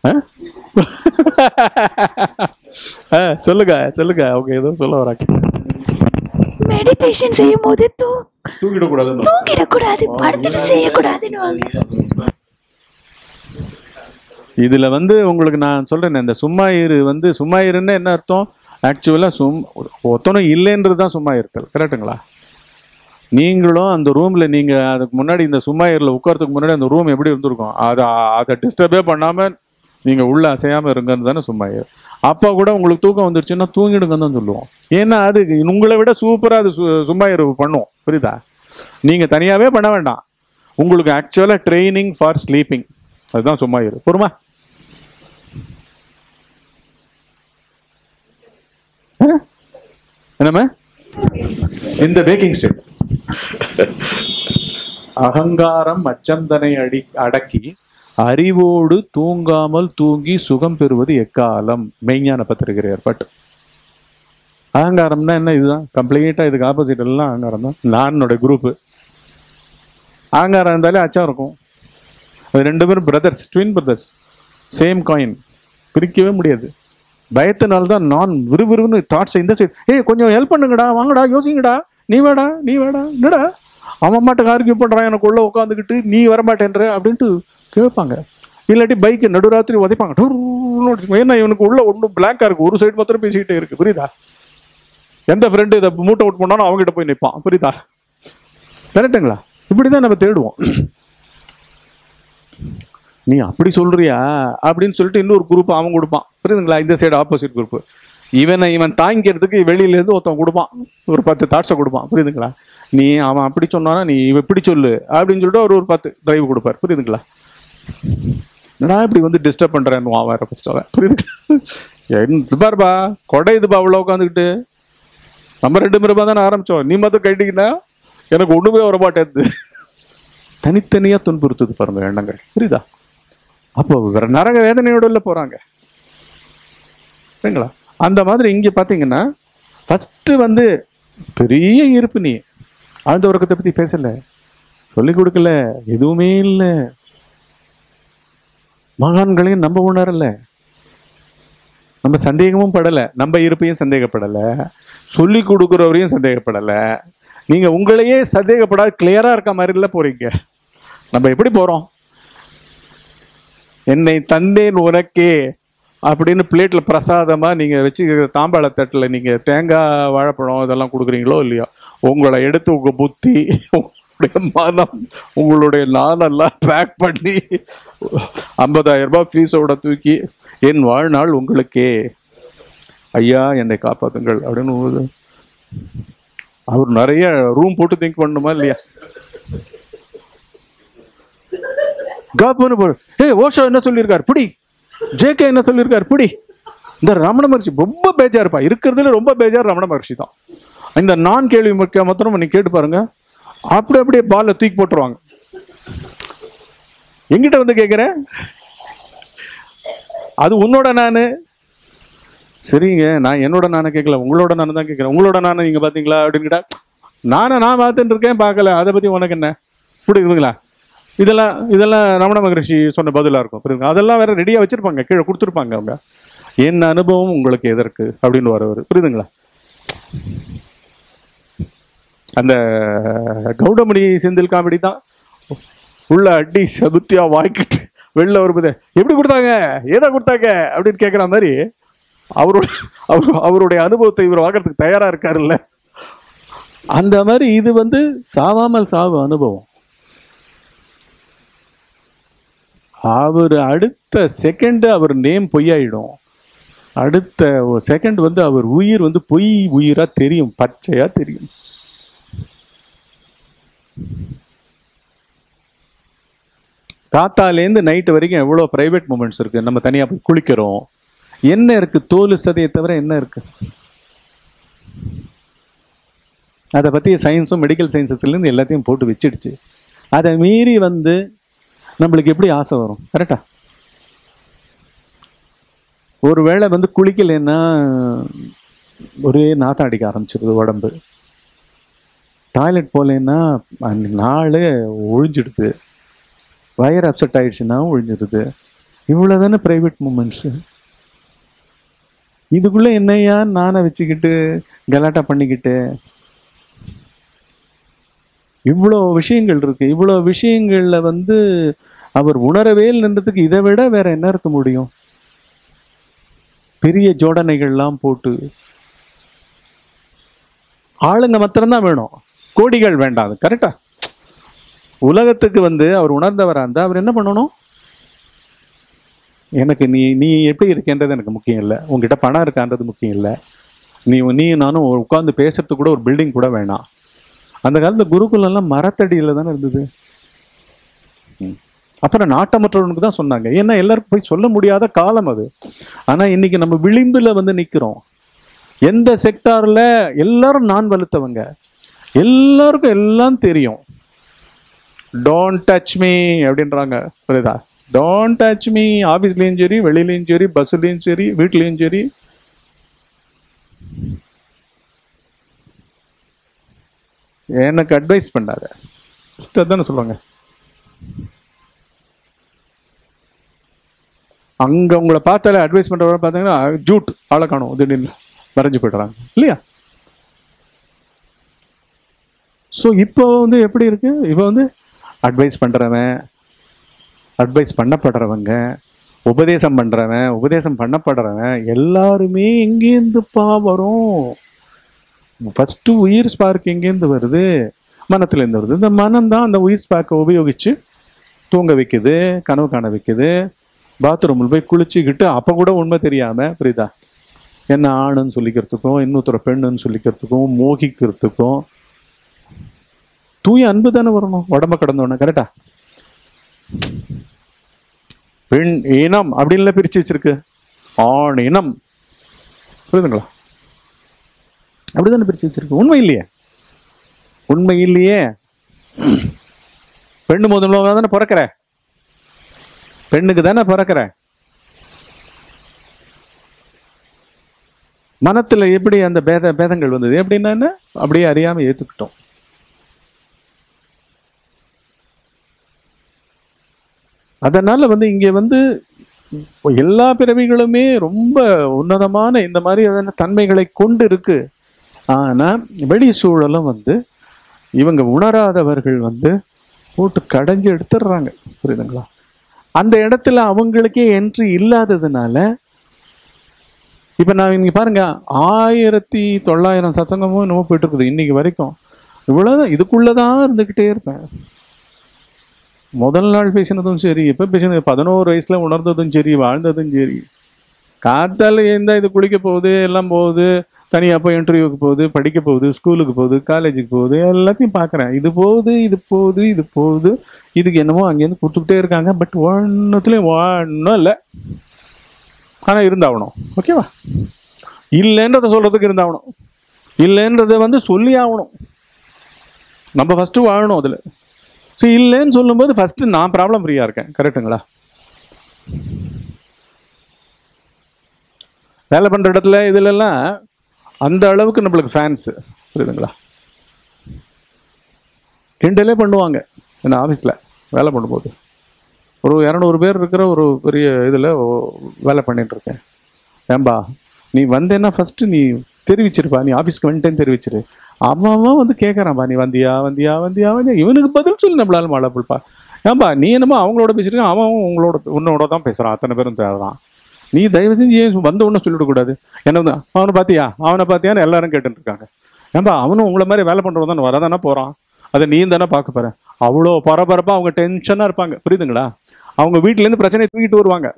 சொல்லுங்க சொல்லுங்க. ஓகே, ஏதோ சொல்ல வராங்க. மெடிடேஷன் செய்யும் போது தூ தூங்கிடக்கூடாது தூங்கிடக்கூடாது படுத்துட்டு செய்யக்கூடாதுன்னு. இதுல வந்து உங்களுக்கு நான் சொல்றேன், இந்த சும்மா இரு வந்து சும்மா இருன்னு என்ன அர்த்தம்? ஆக்சுவலா சும் ஒத்தனும் இல்லைன்றது தான் சும்மா இருத்தல். கரெக்டுங்களா? நீங்களும் அந்த ரூம்ல நீங்க அதுக்கு முன்னாடி இந்த சும்மா இருல உட்காரத்துக்கு முன்னாடி அந்த ரூம் எப்படி இருந்திருக்கும்? அதை அதை டிஸ்டர்பே பண்ணாம நீங்க உள்ள அசையாம இருங்கன்னு தானே சும்மா இரு. அப்போ கூட உங்களுக்கு தூக்கம் வந்துருச்சுன்னா தூங்கிடுங்கன்னு தான் சொல்லுவோம். ஏன்னா அது உங்களை விட சூப்பரா அது சும்மா இரு பண்ணுவோம். புரியுதா? நீங்க தனியாவே பண்ண வேண்டாம். உங்களுக்கு ஆக்சுவலா ட்ரைனிங் ஃபார் ஸ்லீப்பிங். அதுதான் சும்மா இரு. பொறுமா? என்னமே இந்த பேக்கிங் ஸ்டேட் அகங்காரம் அச்சந்தனை அடி அடக்கி அறிவோடு தூங்காமல் தூங்கி சுகம் பெறுவது எக்காலம். மெய்ஞான பத்திரிகை ஏற்பட்டு அகங்காரம்னா என்ன? இதுதான் கம்ப்ளீட்டா இதுக்கு ஆப்போசிட் எல்லாம் அகங்காரம் தான். நானோட குரூப்பு அகங்காரம் இருந்தாலே அச்சம் இருக்கும். அது ரெண்டு பேரும் brothers, twin brothers, same coin, பிரிக்கவே முடியாது. பயத்தினால்தான் நான் விறுவிறுன்னு தாட்ஸ் இந்த சைடு, ஏய் கொஞ்சம் ஹெல்ப் பண்ணுங்கடா, வாங்கடா, யோசிங்கடா, நீ வேடா நீ வேடா என்னடா அவன் மாட்டுக்கு ஆர்கியூ பண்றான் எனக்கு உள்ள உட்காந்துக்கிட்டு நீ வரமாட்டேன்ற அப்படின்ட்டு கேட்பாங்க. இல்லாட்டி பைக்கு நடுராத்திரி உதைப்பாங்க. ஏன்னா இவனுக்கு உள்ள ஒன்றும் பிளாங்கா இருக்கு, ஒரு சைடு மாத்திரம் பேசிக்கிட்டே இருக்கு. புரியுதா? எந்த ஃப்ரெண்டு இதை மூட்டை அவுட் பண்ணாலும் அவங்ககிட்ட போய் நிற்பான். புரியுதா? கரெக்டுங்களா? இப்படிதான் நம்ம தேடுவோம். நீ அப்படி சொல்றியா அப்படின்னு சொல்லிட்டு இன்னொரு குரூப் அவன் கொடுப்பான். புரியுதுங்களா? இந்த சைடு ஆப்போசிட் குரூப். இவனை இவன் தாங்கிக்கிறதுக்கு வெளியில இருந்து ஒருத்தன் கொடுப்பான், ஒரு பத்து தாட்ஸை கொடுப்பான். புரியுதுங்களா? நீ அவன் அப்படி சொன்னானா நீ இவ இப்படி சொல்லு அப்படின்னு சொல்லிட்டு அவர் ஒரு பத்து டிரைவ் கொடுப்பார். புரியுதுங்களா? நான் இப்படி வந்து டிஸ்டர்ப் பண்றேன்னு வேற ஃபர்ஸ்ட் அவன். புரியுது? பாருப்பா கொடை இதுப்பா அவ்வளோ உட்காந்துக்கிட்டு நம்ம ரெண்டு பேருமா தானே ஆரம்பிச்சோம், நீ மட்டும் கைட்டிங்கன்னா எனக்கு ஒண்ணுமே வரமாட்டேது. தனித்தனியா துன்புறுத்துது பாருங்க எண்ணங்கள். புரியுதா? அப்போ நரக வேதனையோட இல்ல போறாங்க. சரிங்களா? அந்த மாதிரி இங்க பாத்தீங்கன்னா ஃபர்ஸ்ட் வந்து பெரிய இருப்பு. நீ ஆழ்ந்த உறக்கத்தை பத்தி பேசல, சொல்லி கொடுக்கல, எதுவுமே இல்லை. மகான்களையும் நம்ம உணரல, நம்ம சந்தேகமும் படல, நம்ம இருப்பையும் சந்தேகப்படல, சொல்லி கொடுக்குறவரையும் சந்தேகப்படல. நீங்க உங்களையே சந்தேகப்படாத கிளியரா இருக்க மாதிரி இல்ல போறீங்க. நம்ம எப்படி போறோம்? என்னை தந்தேன் உனக்கே அப்படின்னு பிளேட்ல பிரசாதமா நீங்க வச்சு தாம்பாள தட்டுல நீங்க தேங்காய் வாழைப்பழம் இதெல்லாம் கொடுக்குறீங்களோ இல்லையோ, உங்களை எடுத்து உங்க புத்தி உங்களுடைய மனம் உங்களுடைய நானெல்லாம் பேக் பண்ணி ஐம்பதாயிரம் ரூபாய் ஃபீஸோட தூக்கி என் வாழ்நாள் உங்களுக்கே ஐயா என்னை காப்பாத்துங்கள் அப்படின்னு அவர் நிறைய ரூம் போட்டு திங்க் பண்ணணுமா இல்லையா? ஏய் ஓஷோ என்ன சொல்லியிருக்காரு பிடி, ஜேகே என்ன சொல்லியிருக்காரு பிடி. இந்த ரமண மகர்ஷி ரொம்ப பேஜாருப்பா, இருக்கிறதுல ரொம்ப பேஜார் ரமண மகர்ஷி தான். இந்த நான் கேள்வி மாத்திரம் நீ கேட்டு பாருங்க, அப்படி அப்படியே பால்ல தூக்கி போட்டுருவாங்க. எங்கிட்ட வந்து கேட்குற அது உன்னோட நானு. சரிங்க, நான் என்னோட நானே கேட்கல, உங்களோட நானே தான் கேட்குறேன். உங்களோட நானே நீங்க பாத்தீங்களா அப்படின்னு கேட்டா, நானே நான் பார்த்துட்டு இருக்கேன் பார்க்கல, அதை பத்தி உனக்கு என்ன புரியுதுங்களா? இதெல்லாம் இதெல்லாம் ரமண மகரிஷி சொன்ன பதிலா இருக்கும். புரியுதுங்க? அதெல்லாம் வேற ரெடியா வச்சிருப்பாங்க, கீழே கொடுத்துருப்பாங்க அவங்க. என் அனுபவம் உங்களுக்கு எதற்கு அப்படின்னு வரவர். புரியுதுங்களா? அந்த கவுடமணி செந்தில் காமெடி தான். உள்ள அடி சபுத்தியா வாய்க்கிட்டு வெளில வரும்போது எப்படி கொடுத்தாங்க ஏதா கொடுத்தாங்க அப்படின்னு கேட்குற மாதிரி அவரோட அவர் அவருடைய அனுபவத்தை இவர் வாங்கிறதுக்கு தயாரா இருக்காருல்ல. அந்த மாதிரி இது வந்து சாவாமல் சாவு அனுபவம். அவர் அடுத்த செகண்ட் அவர் நேம் பொய்யாயிடும். அடுத்த செகண்ட் வந்து அவர் உயிர் வந்து பொய் உயிரா தெரியும், பச்சையா தெரியும். காத்தாலேருந்து நைட்டு வரைக்கும் எவ்வளோ பிரைவேட் மூமெண்ட்ஸ் இருக்கு. நம்ம தனியா போய் குளிக்கிறோம், என்ன இருக்கு? தோல் சதையை தவிர என்ன இருக்கு? அதை பத்தி சயின்ஸும் மெடிக்கல் சயின்சஸ்லேருந்து எல்லாத்தையும் போட்டு வச்சிடுச்சு. அதை மீறி வந்து நம்மளுக்கு எப்படி ஆசை வரும்? கரெக்டா? ஒரு வேளை வந்து குளிக்கலைன்னா ஒரே நாத்தம் அடிக்க ஆரம்பிச்சிருது உடம்பு. டாய்லெட் போகலைன்னா நாள் ஒழிஞ்சிடுது. வயர் அப்செட் ஆயிடுச்சுன்னா ஒழிஞ்சிடுது. இவ்வளவுதானே பிரைவேட் மூமெண்ட்ஸ். இதுக்குள்ள என்னையா நானை வச்சுக்கிட்டு கலாட்டா பண்ணிக்கிட்டு, இவ்வளோ விஷயங்கள் இருக்கு. இவ்வளோ விஷயங்கள்ல வந்து அவர் உணரவே நின்றதுக்கு இதை விட வேற என்ன இருக்க முடியும்? பெரிய ஜோடனைகள்லாம் போட்டு ஆளுங்க மாத்திரம்தான் வேணும், கோடிகள் வேண்டாம். கரெக்டா? உலகத்துக்கு வந்து அவர் உணர்ந்தவரா இருந்தா அவர் என்ன பண்ணணும்? எனக்கு நீ நீ எப்படி இருக்கேன்றது எனக்கு முக்கியம் இல்லை, உங்ககிட்ட பணம் இருக்கான்றது முக்கியம் இல்லை, நீ நீ நானும் உட்காந்து பேசுறதுக்கு கூட ஒரு பில்டிங் கூட வேணாம். அந்த காலத்துல குருகுலம் எல்லாம் மரத்தடியில தானே இருந்தது. அப்புறம் நாட்டமற்றவனுக்கு தான் சொன்னாங்க, ஏன்னா எல்லாருக்கும் போய் சொல்ல முடியாத காலம் அது. ஆனா இன்னைக்கு நம்ம விளிம்புல வந்து நிக்கிறோம். எந்த செக்டார்ல எல்லாரும் நான் வலுத்தவங்க, எல்லாருக்கும் எல்லாம் தெரியும். டோன்ட் டச் மீ அப்படின்றாங்க, புரியுதா? Don't touch me. ஆஃபீஸ்லேயும் சரி, வெளியிலையும் சரி, பஸ்லேயும் சரி, வீட்லேயும் சரி. எனக்கு அட்வைஸ் பண்ணாத தானே சொல்லுவாங்க. அங்க உங்களை பார்த்தாலே அட்வைஸ் பண்றவரை பார்த்தீங்கன்னா ஜூட் ஆளை காணும், திடீர்னு மறைஞ்சு போய்டுறாங்க இல்லையா? ஸோ இப்போ வந்து எப்படி இருக்கு? இப்போ வந்து அட்வைஸ் பண்றவன், அட்வைஸ் பண்ணப்படுறவங்க, உபதேசம் பண்றவன், உபதேசம் பண்ணப்படுறவன் எல்லாருமே எங்கேருந்துப்பா வரும்? ஃபர்ஸ்ட் உயிர் ஸ்பார்க் எங்கேருந்து வருது? மனத்துல இருந்து வருது. இந்த மனம் தான் அந்த உயிர் ஸ்பார்க்கை உபயோகிச்சு தூங்க வைக்குது, கனவு காண வைக்குது, பாத்ரூமில் போய் குளிச்சுக்கிட்டு அப்போ கூட உண்மை தெரியாம, புரியுதா, என்ன ஆணுன்னு சொல்லிக்கிறதுக்கும் இன்னொருத்தர பெண்ணுன்னு சொல்லிக்கிறதுக்கும் மோகிக்கிறதுக்கும் தூய அன்பு தானே வரணும் உடம்ப கடந்தோடனே. கரெக்டா? பெண் இனம் அப்படின்ல பிரிச்சு வச்சிருக்கு, ஆண் இனம், புரியுதுங்களா? அப்படிதானே பிரிச்சு வச்சிருக்கு. உண்மை இல்லையே, உண்மை இல்லையே. பெண்ணு முதல்ல தானே பிறக்கிற, பெண்ணுக்கு தானே பிறக்கிற. மனத்துல எப்படி அந்த பேத பேதங்கள் வந்தது? எப்படின்னா என்ன? அப்படியே அறியாம ஏத்துக்கிட்டோம். அதனால வந்து இங்க வந்து எல்லா பிறவிகளுமே ரொம்ப உன்னதமான இந்த மாதிரி தன்மைகளை கொண்டு இருக்கு. ஆனா வெளி சூழலும் வந்து இவங்க உணராதவர்கள் வந்து போட்டு கடைஞ்சு எடுத்துடுறாங்க, புரியுதுங்களா? அந்த இடத்துல அவங்களுக்கே என்ட்ரி இல்லாததுனால இப்ப நான் இங்க பாருங்க, ஆயிரத்தி தொள்ளாயிரம் சத்சங்கமும் என்னமோ போயிட்டு இருக்குது இன்னைக்கு வரைக்கும். இவ்வளவுதான், இதுக்குள்ளதான் இருந்துகிட்டே இருப்பேன். முதல் நாள் பேசினதும் சரி, எப்ப பேசினது, பதினோரு வயசுல உணர்ந்ததும் சரி, வாழ்ந்ததும் சரி, காத்தால ஏந்தா இது குளிக்க போகுது, எல்லாம் போகுது, தனியா போய் இன்டர்வியூக்கு போகுது, படிக்க போகுது, ஸ்கூலுக்கு போகுது, காலேஜுக்கு போகுது, எல்லாத்தையும் பாக்குறேன். இது போகுது, இது போகுது, இது போகுது, இதுக்கு என்னமோ அங்கேருந்து கொடுத்துக்கிட்டே இருக்காங்க. பட் ஒன்னுத்துலயும் ஒன்னும் இல்லை. ஆனா இருந்தாகணும், ஓகேவா? இல்லைன்றத சொல்றதுக்கு இருந்தாகணும், இல்லைன்றத வந்து சொல்லி ஆகணும். நம்ம ஃபர்ஸ்ட் வாழணும் அதுல. ஸோ இல்லைன்னு சொல்லும்போது ஃபர்ஸ்ட் நான் ப்ராப்ளம் ஃப்ரீயா இருக்கேன். கரெக்டுங்களா? வேலை பண்ற இடத்துல இதுல எல்லாம் அந்த அளவுக்கு நம்மளுக்கு ஃபேன்ஸ், புரியுதுங்களா? கிண்டலே பண்ணுவாங்க. என்ன ஆஃபீஸில் வேலை பண்ணும்போது ஒரு இரநூறு பேர் இருக்கிற ஒரு பெரிய இதில் வேலை பண்ணிட்டு இருக்கேன். ஏன்பா நீ வந்தேன்னா ஃபஸ்ட்டு நீ தெரிவிச்சிருப்பா, நீ ஆஃபீஸ்க்கு வந்துட்டேன்னு தெரிவிச்சிரு. அவன் வந்து கேட்குறான்பா, நீ வந்தியா வந்தியா வந்தியா வந்தியா, இவனுக்கு பதில் சொல்லி நம்மளால மழை புல்பா. ஏன்பா நீ என்னமோ அவங்களோட பேசிருக்க, அவன் உங்களோட உன்னோட தான் பேசுகிறான், அத்தனை பேரும் தேவைதான். நீ தயவு செஞ்சு ஏன் வந்த ஒன்றும் சொல்லிவிடக்கூடாது. என்ன வந்து அவனை பார்த்தியா அவனை பார்த்தியான்னு எல்லாரும் கேட்டுட்டு இருக்காங்க. ஏன்பா அவனும் உங்களை மாதிரி வேலை பண்ணுறவன் தான் வரதானே போகிறான், அதை நீ தானே பார்க்க போற. அவ்வளோ பரபரப்பாக அவங்க டென்ஷனாக இருப்பாங்க, புரியுதுங்களா? அவங்க வீட்டிலேருந்து பிரச்சனையை தூக்கிட்டு வருவாங்க.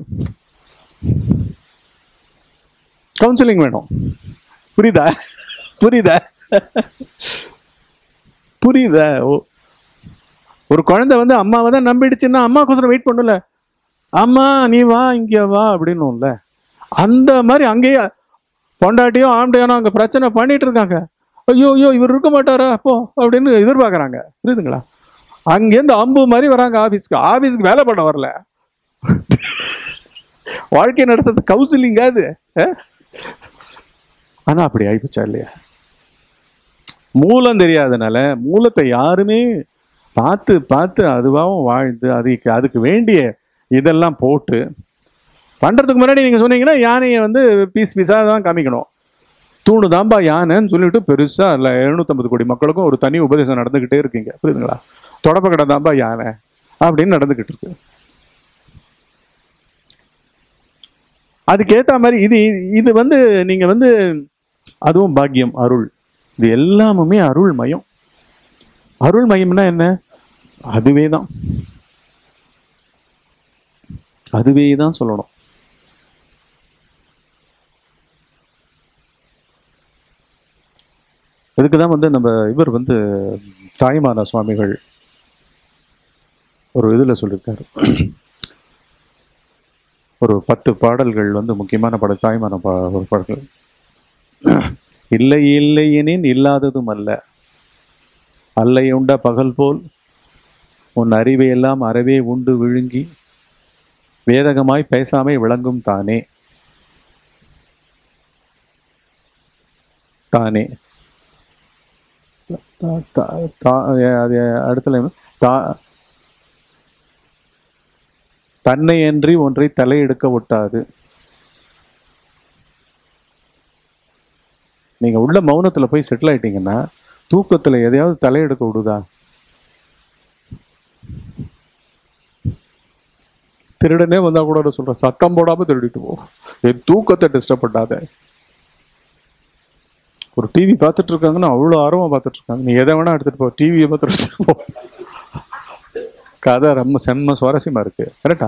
கவுன்சிலிங் வேணும், புரியுதா? புரியுதா? புரியுதா? ஒரு குழந்தை வந்து அம்மாவை தான் நம்பிடுச்சுன்னா அம்மாக்கோசரம் வெயிட் பண்ணல, அம்மா நீ வா இங்கே வா அப்படின்னும்ல. அந்த மாதிரி அங்கேயே பொண்டாட்டியோ ஆம்படையானோ அங்கே பிரச்சனை பண்ணிட்டு இருக்காங்க. ஐயோ ஐயோ இவர் இருக்க மாட்டாரா அப்போ அப்படின்னு எதிர்பார்க்குறாங்க, புரியுதுங்களா? அங்கேருந்து அம்பு மாதிரி வராங்க ஆஃபீஸ்க்கு. ஆஃபீஸ்க்கு வேலை பண்ண வரல, வாழ்க்கை நடத்துறது கவுன்சிலிங்கா அது. ஆனா அப்படி ஆயிப்போச்சா இல்லையா? மூலம் தெரியாதனால மூலத்தை யாருமே பார்த்து பார்த்து அதுவாகவும் வாழ்ந்து அதுக்கு அதுக்கு வேண்டிய இதெல்லாம் போட்டு பண்றதுக்கு முன்னாடி நீங்க சொன்னீங்கன்னா யானையை வந்து பீஸ் பீஸா தான் காமிக்கணும். தூணு தாம்பா யானைன்னு சொல்லிட்டு பெருசா இல்லை எழுநூத்தம்பது கோடி மக்களுக்கும் ஒரு தனி உபதேசம் நடந்துகிட்டே இருக்கீங்க, புரியுதுங்களா? தொடப்ப கடை தாம்பா யானை அப்படின்னு நடந்துகிட்டு இருக்கு. அதுக்கேற்ற மாதிரி இது இது வந்து நீங்க வந்து அதுவும் பாக்கியம், அருள், இது எல்லாமுமே அருள் மயம். அருள் மயம்னா என்ன? அதுவே தான், அதுவே தான் சொல்லணும். இதுக்குதான் வந்து நம்ம இவர் வந்து தாய்மான சுவாமிகள் ஒரு இதுல சொல்லியிருக்காரு. ஒரு பத்து பாடல்கள் வந்து முக்கியமான பாடல், தாய்மான பா ஒரு பாடல்கள். இல்லை இல்லை எனின் இல்லாததும் அல்ல, அல்லையுண்ட பகல் போல் உன் அறிவை எல்லாம் அறவே உண்டு விழுங்கி வேதகமாய் பேசாமை விளங்கும் தானே தானே அடுத்த தன்னை அன்றி ஒன்றை தலையெடுக்க ஒட்டாது. நீங்க உள்ள மௌனத்துல போய் செட்டில் ஆயிட்டீங்கன்னா தூக்கத்துல எதையாவது தலையெடுக்க விடுதா? திருடனே வந்தா கூட சொல்ற சத்தம் போடாம திருடிட்டு போ, என் தூக்கத்தை டிஸ்டர்ப் பண்ணாத. ஒரு டிவி பார்த்துட்டு இருக்காங்கன்னா அவ்வளவு ஆர்வமா பார்த்துட்டு இருக்காங்க, நீ எதை வேணா எடுத்துட்டு போ, டிவியை பார்த்துட்டு போ. கதை ரொம்ப செம்ம சுவாரஸ்யமா இருக்கு, கரெக்டா?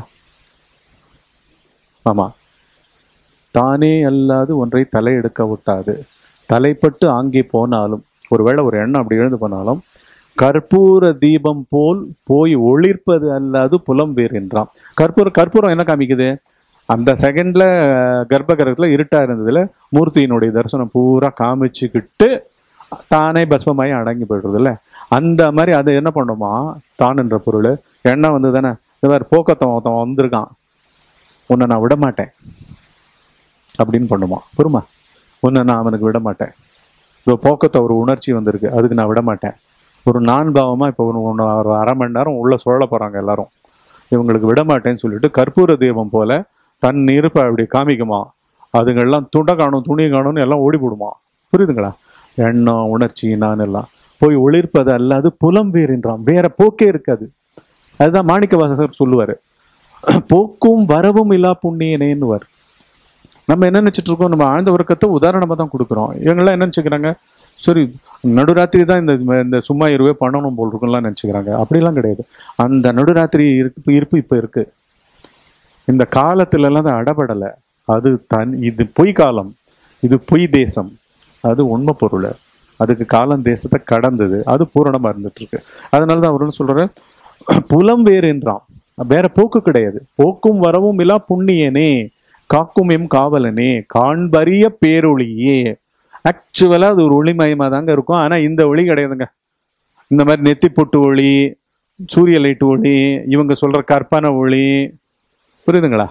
ஆமா. தானே அல்லாது ஒன்றை தலையெடுக்க விட்டாது, தலைப்பட்டு ஆங்கே போனாலும், ஒருவேளை ஒரு எண்ணம் அப்படி எழுந்து போனாலும் கற்பூர தீபம் போல் போய் ஒளிர்ப்பது அல்லாது புலம் வேறு என்றான். கற்பூர கற்பூரம் என்ன காமிக்குது? அந்த செகண்ட்ல கர்ப்ப கிரகத்துல இருட்டா இருந்ததுல மூர்த்தியினுடைய தரிசனம் பூரா காமிச்சுக்கிட்டு தானே பஸ்மமாயி அடங்கி போயிடுறது இல்ல, அந்த மாதிரி அதை என்ன பண்ணுமா, தானுன்ற பொருள் எண்ணம் வந்து தானே இந்த மாதிரி போக்கத்தவன் வந்திருக்கான், உன்னை நான் விட மாட்டேன் அப்படின்னு பண்ணுமா, புரியுமா? உன்னை நான் அவனுக்கு விட மாட்டேன். இப்போ போக்கத்தை ஒரு உணர்ச்சி வந்திருக்கு, அதுக்கு நான் விட மாட்டேன். ஒரு நான் பாவமா இப்போ ஒன்று ஒரு அரை மணி நேரம் உள்ள சுழல போறாங்க எல்லாரும், இவங்களுக்கு விட மாட்டேன்னு சொல்லிட்டு கற்பூர தீபம் போல தன் இருப்பை அப்படி காமிக்குமா, அதுங்கெல்லாம் துண்டை காணும் துணி காணும்னு எல்லாம் ஓடி போடுமா, புரியுதுங்களா? எண்ணம் உணர்ச்சி நான் எல்லாம் போய் ஒளிர்ப்பது அல்லாது புலம் வேறுன்றான், வேற போக்கே இருக்காது. அதுதான் மாணிக்க வாசகர் சொல்லுவாரு, போக்கும் வரவும் இல்லா புண்ணியனேன்னுவார். நம்ம என்ன நினைச்சிட்டு இருக்கோம், நம்ம ஆழ்ந்த உறக்கத்தை உதாரணமா தான் கொடுக்குறோம். இவங்கெல்லாம் என்ன நினைச்சுக்கிறாங்க, சரி நடுராத்திரி தான் இந்த இந்த சும்மா இருவே பண்ணணும் போல் இருக்கும்லாம் நினைச்சுக்கிறாங்க. அப்படிலாம் கிடையாது. அந்த நடுராத்திரி இருக்கு இருப்பு இப்ப இருக்கு, இந்த காலத்துல எல்லாம் அது அடபடலை, அது தன் இது பொய் காலம், இது பொய் தேசம், அது உண்மை பொருள், அதுக்கு காலம் தேசத்தை கடந்தது, அது பூரணமா இருந்துட்டு இருக்கு. அதனாலதான் அவர்கள் சொல்ற புலம் வேறு என்றான், வேற போக்கு கிடையாது. போக்கும் வரவும் இல்லா புண்ணியனே காக்கும் எம் காவலனே காண்பரிய பேரொளியே. ஆக்சுவலா அது ஒரு ஒளிமயமா தாங்க இருக்கும், ஆனா இந்த ஒளி கிடையாதுங்க. இந்த மாதிரி நெத்தி பொட்டு ஒளி, சூரிய லைட் ஒளி, இவங்க சொல்ற கற்பனை ஒளி, புரியுதுங்களா?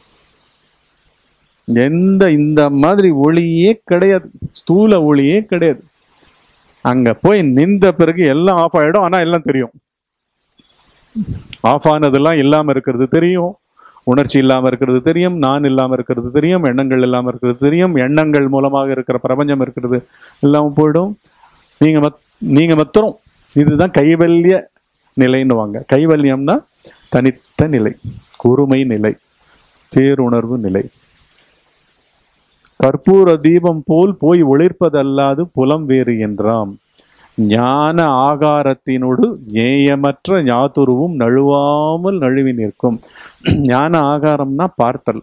எந்த இந்த மாதிரி ஒளியே கிடையாது, ஸ்தூல ஒளியே கிடையாது. அங்க போய் நின்ற பிறகு எல்லாம் ஆஃப் ஆயிடும், ஆனா எல்லாம் தெரியும். ஆஃப் ஆனதெல்லாம் இல்லாம இருக்கிறது தெரியும், உணர்ச்சி இல்லாம இருக்கிறது தெரியும், நான் இல்லாம இருக்கிறது தெரியும், எண்ணங்கள் இல்லாம இருக்கிறது தெரியும், எண்ணங்கள் மூலமாக இருக்கிற பிரபஞ்சம் இருக்கிறது இல்லாம போயிடும். நீங்க மத் நீங்க மத்திரம் இதுதான் கைவல்ய நிலைன்னுவாங்க. கைவல்யம்னா தனித்த நிலை, குறுமை நிலை, பேருணர்வு நிலை. கற்பூர தீபம் போல் போய் ஒளிர்ப்பதல்லாது புலம் வேறு என்றாம். ஞான ஆகாரத்தினோடு ஏயமற்ற ஞாதுருவும் நழுவாமல் நழுவி நிற்கும். ஞான ஆகாரம்னா பார்த்தல்,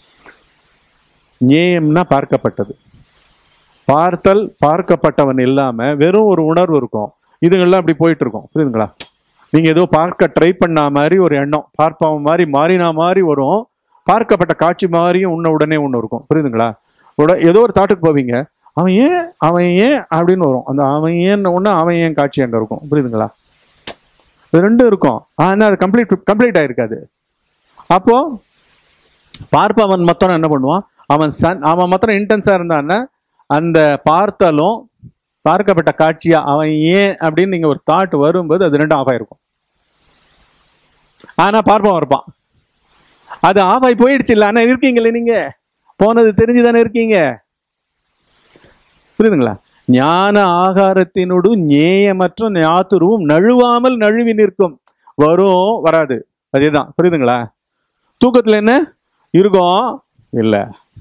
ஞேயம்னா பார்க்கப்பட்டது. பார்த்தல் பார்க்கப்பட்டவன் இல்லாம வெறும் ஒரு உணர்வு இருக்கும், இதுங்கெல்லாம் அப்படி போயிட்டு இருக்கும், புரியுதுங்களா? நீங்க ஏதோ பார்க்க ட்ரை பண்ண மாதிரி ஒரு எண்ணம் பார்ப்பவன் மாதிரி மாறினா மாதிரி வரும், பார்க்கப்பட்ட காட்சி மாதிரியும் உன்ன உடனே ஒண்ணு இருக்கும், புரியுதுங்களா? உட ஏதோ ஒரு தாட்டுக்கு போவீங்க, அவன் ஏன் அவன் ஏன் அப்படின்னு வரும், அந்த அவன் ஏன்னு ஒண்ணு அவன் ஏன் காட்சி அங்க இருக்கும், புரியுதுங்களா? ரெண்டும் இருக்கும், ஆனா அது கம்ப்ளீட் கம்ப்ளீட் ஆயிருக்காது. அப்போ பார்ப்பவன் மொத்தம் என்ன பண்ணுவான், அவன் சன் அவன் மொத்தம் இன்டென்ஸா இருந்தான்னா அந்த பார்த்தலும் பார்க்கப்பட்ட காட்சியா அவன் ஏன் அப்படின்னு நீங்க ஒரு தாட் வரும்போது அது ரெண்டும் ஆஃப் ஆயிருக்கும். ஆனா பார்ப்பவன் இருப்பான், அது ஆஃப் ஆகி போயிடுச்சு இல்லை, ஆனா இருக்கீங்களே நீங்க, போனது தெரிஞ்சுதானே இருக்கீங்க. புரியுதுங்களா? ஞான ஆகாரத்தினோடு ஞேயமற்ற ஞாத்துருவும் நழுவாமல் நழுவி நிற்கும். வரும் வராது அதேதான். புரியுதுங்களா? தூக்கத்துல என்ன இருக்கும்? இல்ல.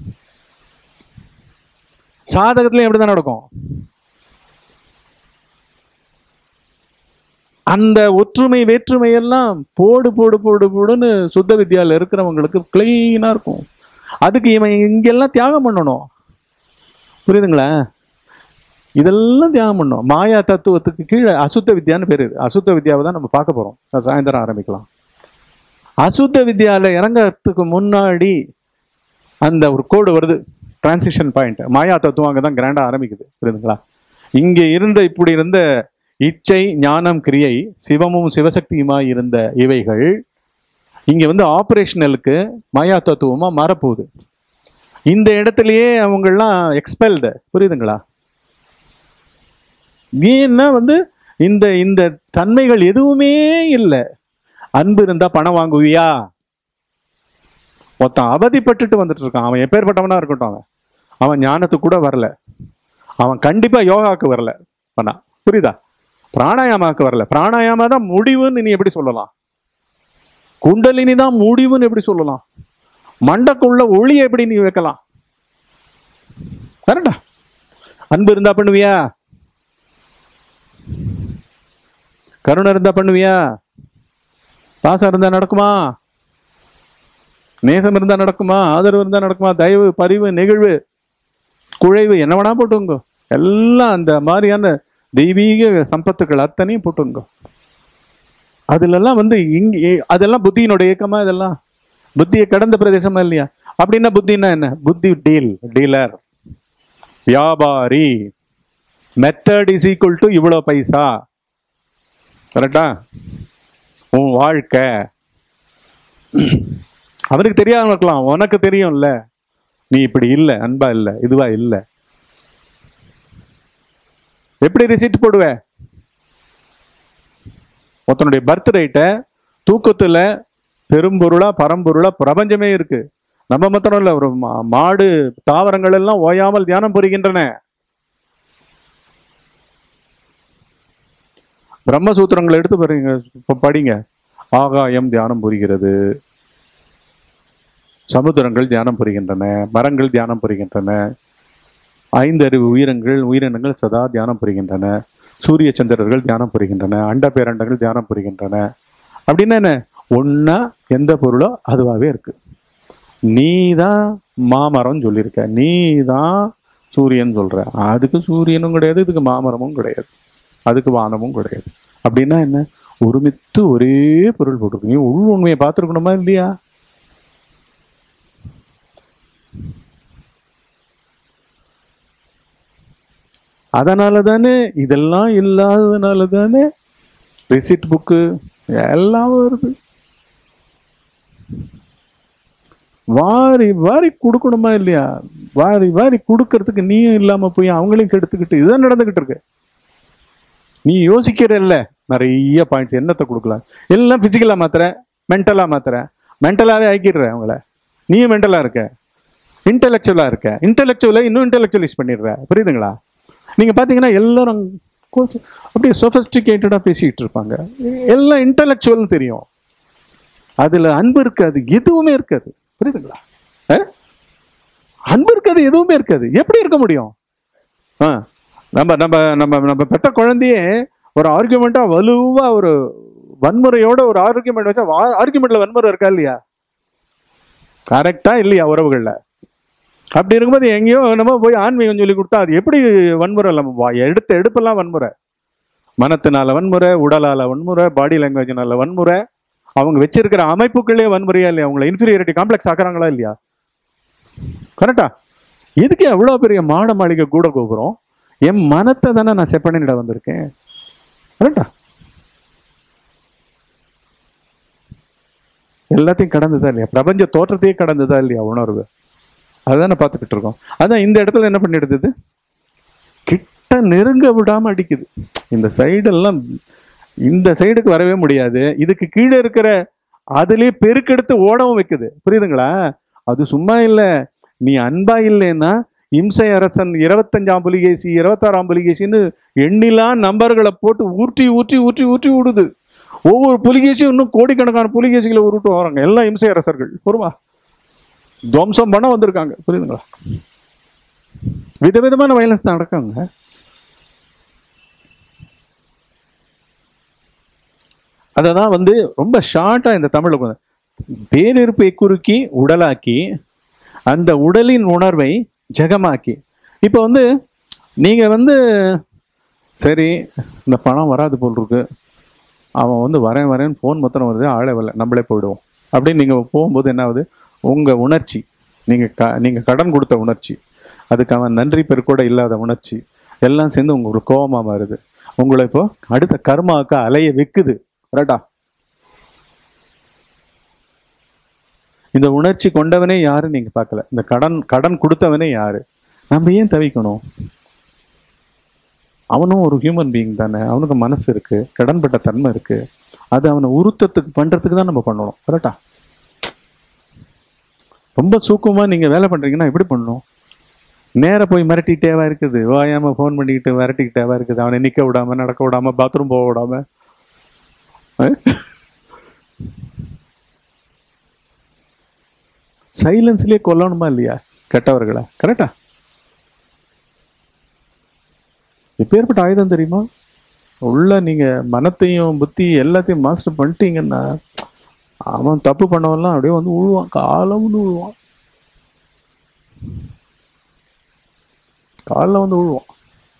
சாதகத்துல எப்படிதான் நடக்கும்? அந்த ஒற்றுமை வேற்றுமை எல்லாம் போடு போடு போடு போடுன்னு சுத்த வித்யால இருக்கிறவங்களுக்கு கிளீனா இருக்கும். அதுக்கு இவன் இங்கெல்லாம் தியாகம் பண்ணணும். புரியுதுங்களா? இதெல்லாம் தியாகம் பண்ணும். மாயா தத்துவத்துக்கு கீழே அசுத்த வித்யான்னு பேரு. அசுத்த வித்யாவை தான் நம்ம பார்க்க போறோம். சாயந்தரம் ஆரம்பிக்கலாம். அசுத்த வித்யால இறங்கறதுக்கு முன்னாடி அந்த ஒரு கோடு வருது, டிரான்சிஷன் பாயிண்ட். மாயா தத்துவம் அங்கதான் கிராண்டா ஆரம்பிக்குது. புரியுதுங்களா? இங்க இருந்த இப்படி இருந்த இச்சை ஞானம் கிரியை சிவமும் சிவசக்தியுமாய் இருந்த இவைகள் இங்க வந்து ஆபரேஷனலுக்கு மாயா தத்துவமா மாறப்போகுது. இந்த இடத்துலயே அவங்கெல்லாம் எக்ஸ்பெல்டு. புரியுதுங்களா? ஏன்னா வந்து இந்த இந்த தன்மைகள் எதுவுமே இல்லை. அன்பு இருந்தா பணம் வாங்குவியா? மொத்தம் அவதிப்பட்டுட்டு வந்துட்டு இருக்கான். அவன் எப்பேற்பட்டவனா இருக்கட்டும், அவன் அவன் ஞானத்துக்கு கூட வரல. அவன் கண்டிப்பா யோகாவுக்கு வரல. பண்ணா புரியுதா? பிராணாயாமாவுக்கு வரல. பிராணாயாமா தான் முடிவுன்னு நீ எப்படி சொல்லலாம்? குண்டலினி தான் முடிவுன்னு எப்படி சொல்லலாம்? மண்டக்குள்ள ஒளி எப்படி நீ வைக்கலாம்? கரெக்டா? அன்பு இருந்தா பண்ணுவியா? கருணை இருந்தா பண்ணுவியா? பாசம் இருந்தா நடக்குமா? நேசம் இருந்தா நடக்குமா? ஆதரவு இருந்தா நடக்குமா? தயவு, பரிவு, நெகிழ்வு, குழைவு என்ன வேணா போட்டுங்க. எல்லாம் அந்த மாதிரியான தெய்வீக சம்பத்துக்கள் அத்தனையும் போட்டுங்க. அதுல எல்லாம் வந்து இங்க அதெல்லாம் புத்தியினுடைய இயக்கமா? இதெல்லாம் புத்தியை கடந்த பிரதேசமா இல்லையா? அப்படின்னா புத்தின்னா என்ன? புத்தி டீல், டீலர், வியாபாரி. மெத்தட் இஸ் ஈக்குவல் டு இவ்வளோ பைசா. கரெக்டா? உன் வாழ்க்கை அவனுக்கு தெரியாம இருக்கலாம், உனக்கு தெரியும்ல. நீ இப்படி இல்லை, அன்பா இல்லை, இதுவா இல்லை. எப்படி ரிசீட் போடுவ? ஒருத்தனுடைய பர்த் ரைட்டை தூக்கத்துல பெரும்பொருளா பரம்பொருளா பிரபஞ்சமே இருக்கு. நம்ம மாத்திரம் இல்ல, ஒரு மாடு தாவரங்கள் எல்லாம் ஓயாமல் தியானம் புரிகின்றன. பிரம்மசூத்திரங்களை எடுத்து பாருங்க, படிங்க. ஆகாயம் தியானம் புரிகிறது, சமுத்திரங்கள் தியானம் புரிகின்றன, மரங்கள் தியானம் புரிகின்றன, ஐந்தறிவு உயிரங்கள் உயிரினங்கள் சதா தியானம் புரிகின்றன, சூரிய சந்திரர்கள் தியானம் புரிகின்றன, அண்ட பேரண்டங்கள் தியானம் புரிகின்றன. அப்படின்னா என்ன? ஒன்னா எந்த பொருளோ அதுவாகவே இருக்கு. நீ தான் மாமரம் சொல்லியிருக்க, நீ தான் சூரியன் சொல்ற. அதுக்கு சூரியனும் கிடையாது, இதுக்கு மாமரமும் கிடையாது, அதுக்கு வானமும் கிடையாது. அப்படின்னா என்ன? ஒருமித்து ஒரே பொருள் போட்டிருக்கு. நீ உள் உண்மையை பார்த்துருக்கணுமா இல்லையா? அதனால தானே, இதெல்லாம் இல்லாததுனால தானே ரிசிட் புக்கு எல்லாம் வருது. வாரி வாரி கொடுக்கணுமா இல்லையா? வாரி வாரி கொடுக்கறதுக்கு நீயும் இல்லாம போய் அவங்களையும் கெடுத்துக்கிட்டு இதுதான் நடந்துகிட்டு இருக்கு. நீ யோசிக்கிறல்ல நிறைய பாயிண்ட்ஸ், என்னத்தை கொடுக்கலாம்? எல்லாம் பிசிக்கலா மாத்திர, மென்டலா மாத்திர, மென்டலாவே ஆக்கிடுற அவங்கள. நீயும் மென்டலா இருக்க, இன்டெலெக்சுவலா இருக்க, இன்டெலெக்சுவலை இன்னும் இன்டெலெக்சுவலைஸ் பண்ணிடுற. புரியுதுங்களா? நீங்க பாத்தீங்கன்னா எல்லாரும் அப்படியே சொஃபஸ்டிகேட்டடா பேசிட்டு இருப்பாங்க. எல்லாம் இன்டெலெக்சுவல்னு தெரியும், அதுல அன்பு இருக்காது, எதுவுமே இருக்காது. புரியுதுங்களா? அன்பு இருக்காது, எதுவுமே இருக்காது. எப்படி இருக்க முடியும்? ஆஹ் நம்ம நம்ம நம்ம நம்ம பெத்த குழந்தையே ஒரு ஆர்குமெண்டா வலுவா ஒரு வன்முறையோட ஒரு ஆர்குமெண்ட் வச்சா, ஆர்குமெண்ட்ல வன்முறை இருக்கா இல்லையா? கரெக்டா இல்லையா? உறவுகள்ல அப்படி இருக்கும்போது எங்கேயோ நம்ம போய் ஆன்மீகம் சொல்லி கொடுத்தா அது எப்படி வன்முறை? நம்ம எடுத்த எடுப்பெல்லாம் வன்முறை, மனத்தினால வன்முறை, உடலால வன்முறை, பாடி லாங்குவேஜ்னால வன்முறை, அவங்க வச்சிருக்கிற அமைப்புகளே வன்முறையா இல்லையா? அவங்களை இன்ஃபீரியாரிட்டி காம்ப்ளெக்ஸ் ஆக்குறாங்களா இல்லையா? கரெக்டா? இதுக்கு எவ்வளவு பெரிய மாட மாளிகை கூட கோபுரம்? என் மனத்தை தானே நான் செப்பனிட வந்திருக்கேன். கரெக்டா? எல்லாத்தையும் கடந்துதா இல்லையா? பிரபஞ்ச தோற்றத்தையே கடந்துதா இல்லையா உணர்வு? அதுதானே பார்த்துக்கிட்டு இருக்கோம். அதான் இந்த இடத்துல என்ன பண்ணிடுது? கிட்ட நெருங்க விடாம அடிக்குது. இந்த சைடெல்லாம் இந்த சைடுக்கு வரவே முடியாது. இதுக்கு கீழே இருக்கிற அதுலயே பெருக்கெடுத்து ஓடவும் வைக்குது. புரியுதுங்களா? அது சும்மா இல்ல, நீ அன்பா இல்லைன்னா இம்சை அரசன் இருபத்தஞ்சாம் புலிகேசி இருபத்தாறாம் புலிகேசின்னு எண்ணிலா நம்பர்களை போட்டு ஊற்றி ஊற்றி ஊற்றி ஊற்றி விடுது. ஒவ்வொரு புலிகேசியும் இன்னும் கோடிக்கணக்கான புலிகேசிகளை உருட்டு வராங்க. எல்லாம் இம்சை அரசர்கள். பொறுமா துவம்சம் பண்ண வந்திருக்காங்க. புரியுதுங்களா? விதவிதமான வயலன்ஸ் நடக்காங்க. அததான் வந்து ரொம்ப ஷார்ட்டா இந்த தமிழுக்கு பேரிருப்பை குறுக்கி உடலாக்கி அந்த உடலின் உணர்வை ஜெகமாக்கி. இப்போ வந்து நீங்க வந்து சரி இந்த பணம் வராது போல் இருக்கு, அவன் வந்து வரேன் வரேன்னு ஃபோன் மொத்தம் வருது, ஆளே வரல, நம்மளே போயிடுவோம் அப்படின்னு நீங்க போகும்போது என்ன ஆகுது? உங்க உணர்ச்சி, நீங்க க நீங்க கடன் கொடுத்த உணர்ச்சி, அதுக்கு அவன் நன்றி பெருக்கூட இல்லாத உணர்ச்சி எல்லாம் சேர்ந்து உங்களுக்கு கோபமா மாறுது. உங்களை இப்போ அடுத்த கர்மாவுக்கு அலைய வைக்குது. கரெக்டா? இந்த உணர்ச்சி கொண்டவனே யாரு நீங்க பார்க்கல. இந்த கடன் கடன் கொடுத்தவனே யாரு? நம்ம ஏன் தவிக்கணும்? அவனும் ஒரு ஹியூமன் பீயிங் தானே, அவனுக்கு மனசு இருக்கு, கடன்பட்ட தன்மை இருக்கு. அது அவனை உருத்தத்துக்கு பண்றதுக்கு தான் நம்ம பண்ணணும். கரெக்டா? ரொம்ப சூக்கமா நீங்க வேலை பண்றீங்கன்னா எப்படி பண்ணணும்? நேர போய் மிரட்டிக்கிட்டேவா இருக்குது, ஓயாம போன் பண்ணிக்கிட்டு மிரட்டிக்கிட்டேவா இருக்குது, அவனை நிக்க விடாம, நடக்க விடாம, பாத்ரூம் போக விடாம. சைலன்ஸ்லயே கொல்லணுமா இல்லையா கெட்டவர்களை? கரெக்டா? எப்பேற்பட்ட ஆயுதம் தெரியுமா? உள்ள நீங்க மனத்தையும் புத்தி எல்லாத்தையும் மாஸ்டர் பண்ணிட்டீங்கன்னா அவன் தப்பு பண்ணவெல்லாம் அப்படியே வந்து உழுவான், காலம் வந்து உழுவான், காலில் வந்து உழுவான்.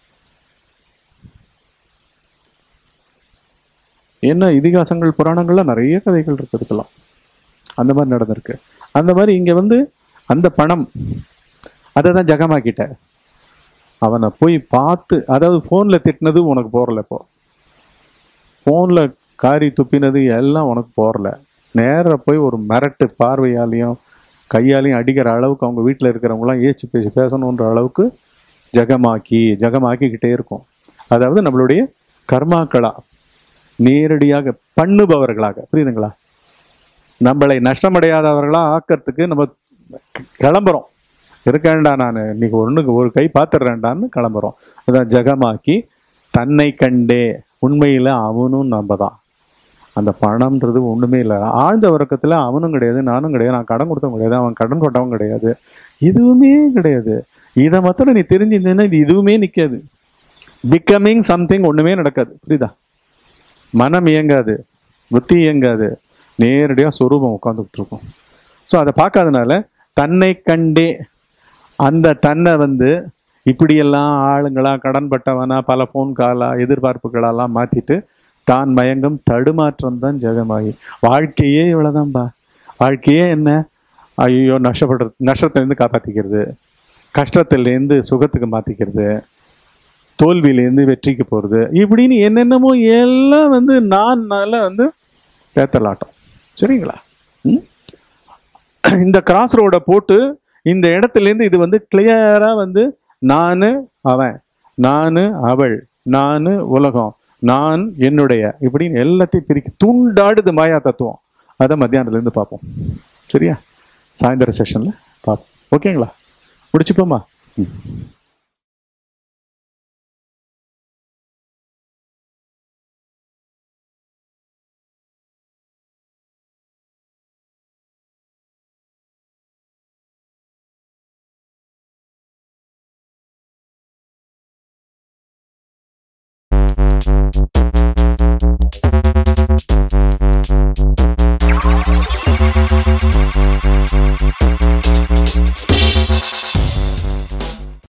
என்ன இதிகாசங்கள் புராணங்கள்ல நிறைய கதைகள் இருக்கு, இருக்கலாம் அந்த மாதிரி நடந்திருக்கு. அந்த மாதிரி இங்க வந்து அந்த பணம் அதை தான் ஜகமாக்கிட்ட. அவனை போய் பார்த்து, அதாவது போன்ல திட்டினது உனக்கு போறல, இப்போ போன்ல காரி துப்பினது எல்லாம் உனக்கு போறல. நேர போய் ஒரு மிரட்டு பார்வையாலையும் கையாலையும் அடிக்கிற அளவுக்கு அவங்க வீட்டில் இருக்கிறவங்களாம் ஏச்சு பேசி பேசணுன்ற அளவுக்கு ஜகமாக்கி ஜகமாக்கிக்கிட்டே இருக்கும். அதாவது நம்மளுடைய கர்மாக்களா நேரடியாக பண்ணுபவர்களாக, புரியுதுங்களா? நம்மளை நஷ்டமடையாதவர்களா ஆக்கிறதுக்கு நம்ம கிளம்புறோம். இருக்கேன்டா நான் இன்னைக்கு ஒண்ணுக்கு ஒரு கை பார்த்துடுறேன்டான்னு கிளம்புறோம். அதான் ஜகமாக்கி தன்னை கண்டே. உண்மையில அவனும் நம்ம தான். அந்த பணம்ன்றது ஒண்ணுமே இல்லை. ஆழ்ந்த உறக்கத்துல அவனும் கிடையாது, நானும் கிடையாது, நான் கடன் கொடுத்தவன் கிடையாது, அவன் கடன் கொட்டவன் கிடையாது, இதுவுமே கிடையாது. இதை மாத்திரம் நீ தெரிஞ்சிருந்தேன்னா இது இதுவுமே நிற்காது. பிகமிங் சம்திங் ஒண்ணுமே நடக்காது. புரியுதா? மனம் இயங்காது, புத்தி இயங்காது, நேரடியாக சொரூபம் உட்காந்துக்கிட்டு இருக்கும். ஸோ அதை பார்க்காதனால தன்னை கண்டே அந்த தன்னை வந்து இப்படியெல்லாம் ஆளுங்களா, கடன்பட்டவனா, பல ஃபோன் காலா, எதிர்பார்ப்புகளெல்லாம் மாற்றிட்டு தான் மயங்கும் தடுமாற்றம் தான் ஜெகமாகி. வாழ்க்கையே இவ்வளோதான்பா. வாழ்க்கையே என்ன? ஐயோ நஷ்டப்படுறது, நஷ்டத்திலேருந்து காப்பாற்றிக்கிறது, கஷ்டத்திலேருந்து சுகத்துக்கு மாற்றிக்கிறது, தோல்வியிலேருந்து வெற்றிக்கு போகிறது, இப்படின்னு என்னென்னமோ எல்லாம் வந்து நான் வந்து தேத்தலாட்டம். சரிங்களா? இந்த கிராஸ் ரோடை போட்டு இந்த இடத்துலேருந்து இது வந்து கிளியரா வந்து நானு அவன், நானு அவள், நானு உலகம், நான் என்னுடைய, இப்படின்னு எல்லாத்தையும் பிரிக்க துண்டாடுது மாயா தத்துவம். அதை மத்தியானத்துலேருந்து பார்ப்போம். சரியா? சாயந்தர செஷன்ல பார்ப்போம். ஓகேங்களா? முடிச்சுப்போமா? ம்